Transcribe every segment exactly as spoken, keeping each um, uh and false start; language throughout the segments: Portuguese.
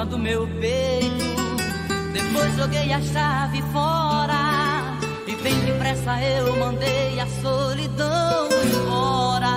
boca do meu peito. Depois joguei a chave fora e bem depressa eu mandei a solidão embora.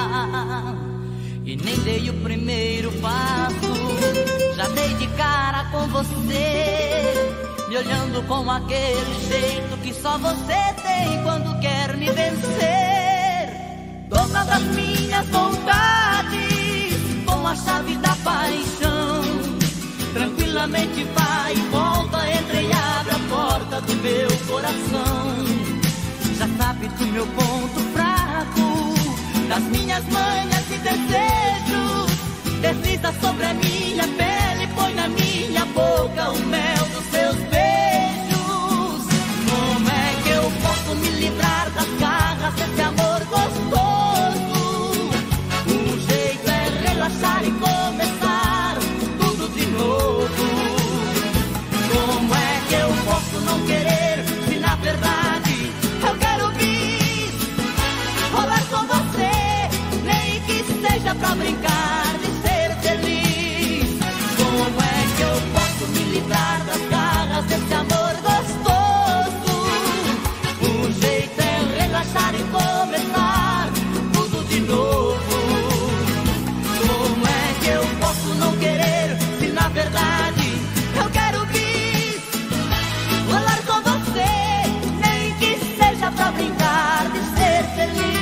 E nem dei o primeiro passo, já dei de cara com você, me olhando com aquele jeito que só você tem quando quer me vencer. Dona das minhas vontades, com a chave da paixão, tranquilamente vai e volta, entra e abre a porta do meu coração. Já sabe do meu ponto fraco, das minhas manhas e desejos, desliza sobre a minha pele, põe na minha boca o mel dos seus beijos. Como é que eu posso me livrar das garras desse amor gostoso? O jeito é relaxar e começar tudo de novo. Como é que eu posso não querer, se na verdade eu quero vir rolar com você, nem que seja pra brincar de ser feliz? Como é que eu posso me livrar das garras desse amor gostoso? O jeito é relaxar e começar tudo de novo. Como é que eu posso não querer, se na verdade eu quero vir rolar com você, nem que seja pra brincar de ser feliz?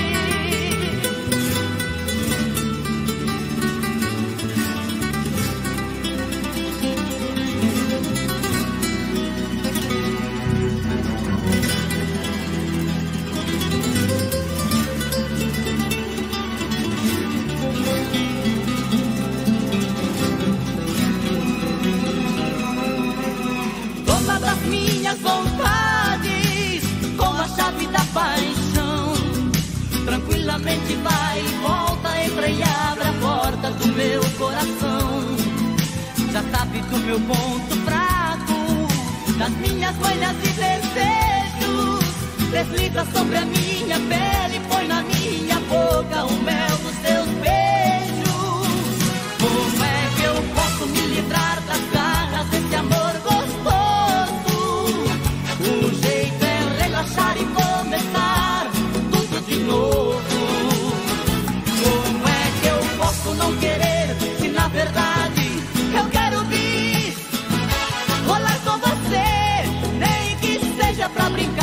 Dona das minhas vontades, com a chave da paixão, tranquilamente vai e volta, entra e abre a porta do meu coração. Já sabe do meu ponto fraco, das minhas manhas e desejos, desliza sobre a minha pele, põe na minha boca o mel dos seus beijos. Como é que eu posso me livrar das garras desse amor gostoso? O jeito é relaxar e começar tudo de novo. Como é que eu posso não querer, se na verdade eu quero vir rolar com você, nem que seja pra brincar